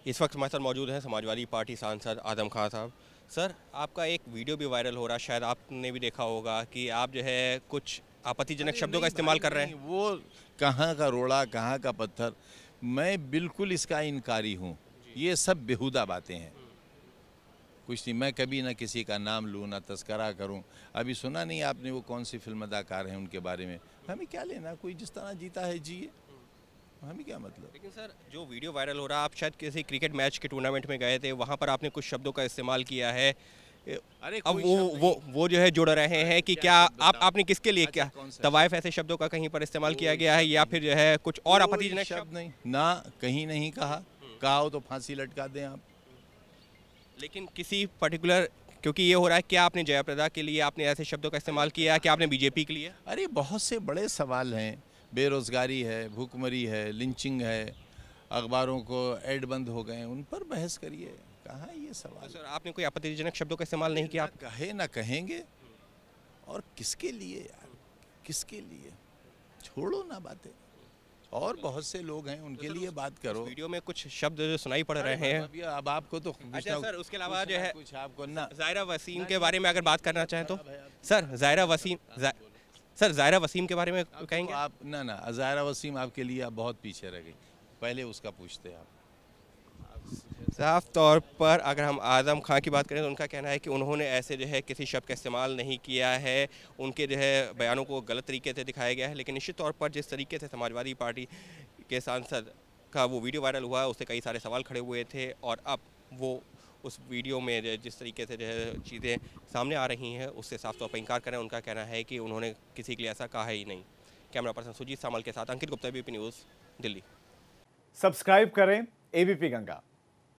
इस वक्त हमारे साथ मौजूद हैं समाजवादी पार्टी सांसद आजम खान साहब। सर, आपका एक वीडियो भी वायरल हो रहा है, शायद आपने भी देखा होगा कि आप जो है कुछ आपत्तिजनक शब्दों का इस्तेमाल कर रहे हैं। वो कहाँ का रोड़ा कहाँ का पत्थर, मैं बिल्कुल इसका इनकारी हूँ। ये सब बेहुदा बातें हैं। कुछ नहीं, मैं कभी ना किसी का नाम लूँ ना तस्करा करूँ। अभी सुना नहीं आपने वो कौन सी फिल्म अदाकार हैं उनके बारे में? हमें क्या लेना, कोई जिस तरह जीता है जिए, हमें क्या मतलब। लेकिन सर, जो वीडियो वायरल हो रहा है, आप शायद किसी क्रिकेट मैच के टूर्नामेंट में गए थे, वहाँ पर आपने कुछ शब्दों का इस्तेमाल किया है। अरे अब कोई वो शब्द वो नहीं। वो जो है जुड़ रहे हैं कि क्या शब्द बताओ। आपने किसके लिए, अच्छा, क्या कौन सा तवाइफ ऐसे शब्दों का कहीं पर इस्तेमाल किया गया है, या फिर जो है कुछ और कोई आपत्तिजनक शब्द शब्द? नहीं ना, कहीं नहीं कहा। कहा हो तो फांसी लटका दें आप। लेकिन किसी पर्टिकुलर, क्योंकि ये हो रहा है, क्या आपने जयप्रदा के लिए आपने ऐसे शब्दों का इस्तेमाल किया है, क्या आपने बीजेपी के लिए? अरे बहुत से बड़े सवाल हैं। बेरोजगारी है, भूखमरी है, लिंचिंग है, अखबारों को ऐड बंद हो गए, उन पर बहस करिए। कहाँ ये तो सवाल? सर, आपने कोई आपत्तिजनक शब्दों का इस्तेमाल नहीं किया? ना कहे ना कहेंगे। और किसके लिए यार, किसके लिए? छोड़ो ना बातें। और बहुत से लोग हैं, उनके लिए बात करो। वीडियो में कुछ शब्द जो सुनाई पड़ रहे हैं। अब आपको तो अच्छा सर, उसके अलावा जो है कुछ आपको ना ज़ायरा वसीम के बारे में अगर बात करना चाहें तो सर, सर ज़ायरा वसीम के बारे में कहेंगे? आप ना ना, ज़ाहिरा वसीम आपके लिए आप बहुत पीछे रह गई। पहले उसका पूछते आप। साफ तौर पर अगर हम आज़म खां की बात करें तो उनका कहना है कि उन्होंने ऐसे जो है किसी शब्द का इस्तेमाल नहीं किया है। उनके जो है बयानों को गलत तरीके से दिखाया गया है। लेकिन निश्चित तौर पर जिस तरीके से समाजवादी पार्टी के सांसद का वो वीडियो वायरल हुआ, उससे कई सारे सवाल खड़े हुए थे, और अब वो उस वीडियो में जिस तरीके से जो है चीज़ें सामने आ रही हैं, उससे साफ तौर पर इंकार करें। उनका कहना है कि उन्होंने किसी के लिए ऐसा कहा ही नहीं। कैमरा पर्सन सुजीत सामल के साथ Ankit Gupta, ABP news, Delhi. Subscribe करें एबीपी गंगा।